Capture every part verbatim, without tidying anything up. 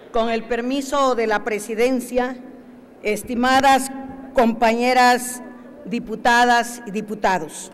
Con el permiso de la presidencia, estimadas compañeras diputadas y diputados,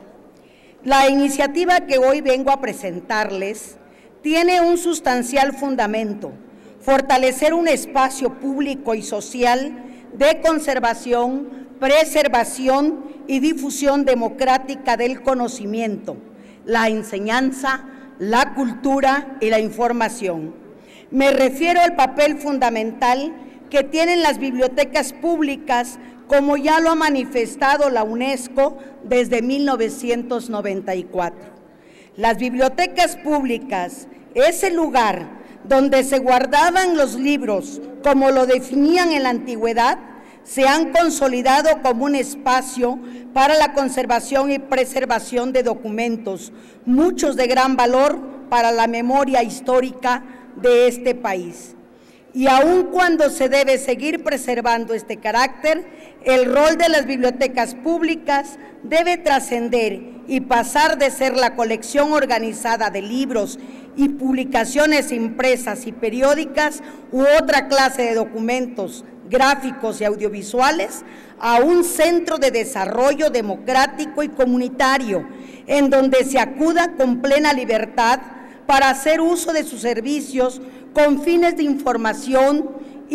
la iniciativa que hoy vengo a presentarles tiene un sustancial fundamento: fortalecer un espacio público y social de conservación, preservación y difusión democrática del conocimiento, la enseñanza, la cultura y la información. Me refiero al papel fundamental que tienen las bibliotecas públicas, como ya lo ha manifestado la UNESCO desde mil novecientos noventa y cuatro. Las bibliotecas públicas es el lugar donde se guardaban los libros, como lo definían en la antigüedad, se han consolidado como un espacio para la conservación y preservación de documentos, muchos de gran valor para la memoria histórica de este país. Y aun cuando se debe seguir preservando este carácter, el rol de las bibliotecas públicas debe trascender y pasar de ser la colección organizada de libros y publicaciones impresas y periódicas u otra clase de documentos gráficos y audiovisuales a un centro de desarrollo democrático y comunitario, en donde se acuda con plena libertad para hacer uso de sus servicios con fines de información,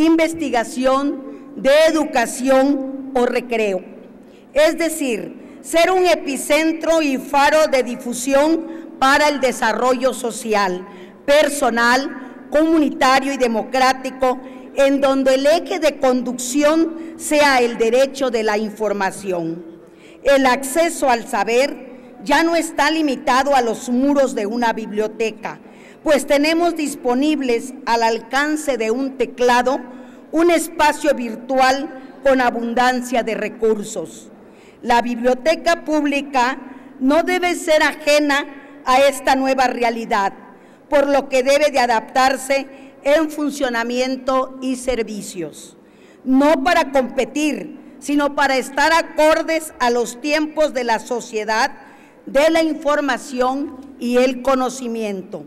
investigación, de educación o recreo. Es decir, ser un epicentro y faro de difusión para el desarrollo social, personal, comunitario y democrático, en donde el eje de conducción sea el derecho de la información. El acceso al saber ya no está limitado a los muros de una biblioteca, pues tenemos disponibles al alcance de un teclado un espacio virtual con abundancia de recursos. La biblioteca pública no debe ser ajena a esta nueva realidad, por lo que debe de adaptarse en funcionamiento y servicios, no para competir, sino para estar acordes a los tiempos de la sociedad, de la información y el conocimiento.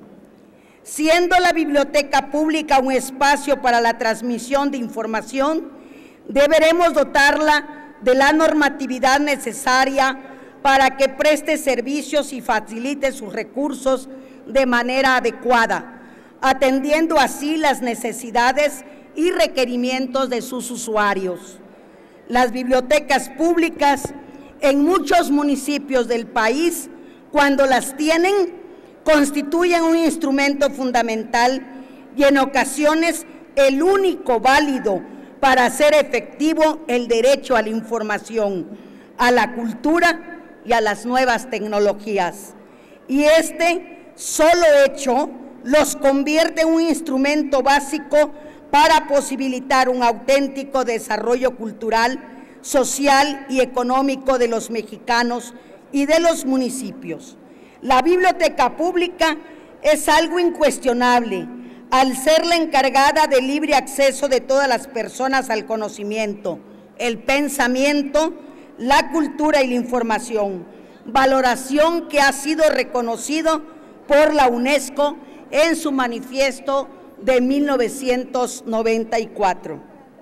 Siendo la biblioteca pública un espacio para la transmisión de información, deberemos dotarla de la normatividad necesaria para que preste servicios y facilite sus recursos de manera adecuada, atendiendo así las necesidades y requerimientos de sus usuarios. Las bibliotecas públicas en muchos municipios del país, cuando las tienen, constituyen un instrumento fundamental y en ocasiones el único válido para hacer efectivo el derecho a la información, a la cultura y a las nuevas tecnologías. Y este solo hecho los convierte en un instrumento básico para posibilitar un auténtico desarrollo cultural, social y económico de los mexicanos y de los municipios. La biblioteca pública es algo incuestionable, al ser la encargada del libre acceso de todas las personas al conocimiento, el pensamiento, la cultura y la información, valoración que ha sido reconocido por la UNESCO en su manifiesto de mil novecientos noventa y cuatro.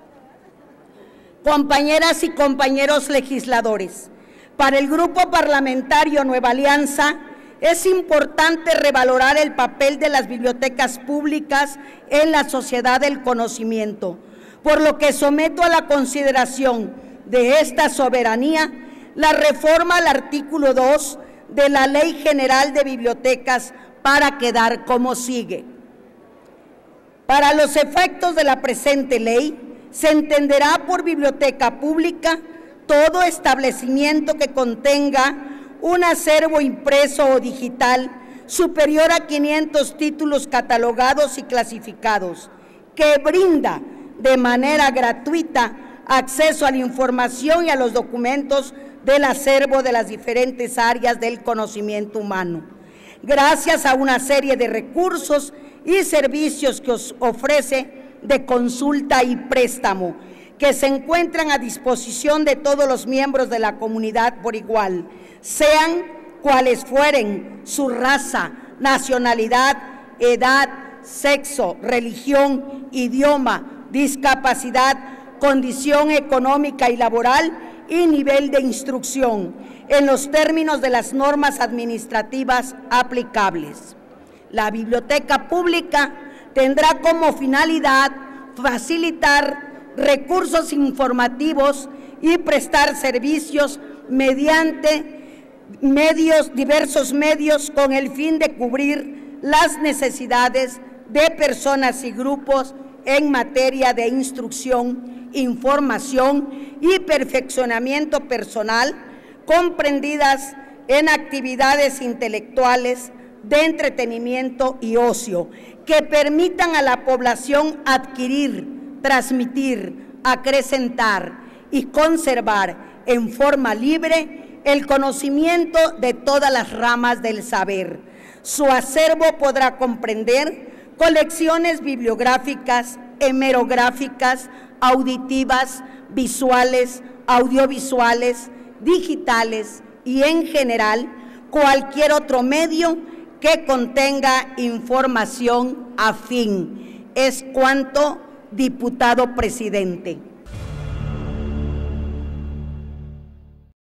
Compañeras y compañeros legisladores, para el Grupo Parlamentario Nueva Alianza es importante revalorar el papel de las bibliotecas públicas en la sociedad del conocimiento, por lo que someto a la consideración de esta soberanía la reforma al artículo dos de la Ley General de Bibliotecas para quedar como sigue. Para los efectos de la presente ley, se entenderá por biblioteca pública todo establecimiento que contenga un acervo impreso o digital superior a quinientos títulos catalogados y clasificados, que brinda de manera gratuita acceso a la información y a los documentos del acervo de las diferentes áreas del conocimiento humano, gracias a una serie de recursos y servicios que os ofrece de consulta y préstamo, que se encuentran a disposición de todos los miembros de la comunidad por igual, sean cuales fueren su raza, nacionalidad, edad, sexo, religión, idioma, discapacidad, condición económica y laboral y nivel de instrucción, en los términos de las normas administrativas aplicables. La biblioteca pública tendrá como finalidad facilitar recursos informativos y prestar servicios mediante medios, diversos medios con el fin de cubrir las necesidades de personas y grupos en materia de instrucción, información y perfeccionamiento personal, comprendidas en actividades intelectuales, de entretenimiento y ocio, que permitan a la población adquirir, transmitir, acrecentar y conservar en forma libre el conocimiento de todas las ramas del saber. Su acervo podrá comprender colecciones bibliográficas, hemerográficas, auditivas, visuales, audiovisuales, digitales y en general cualquier otro medio que contenga información afín. Es cuanto, diputado presidente.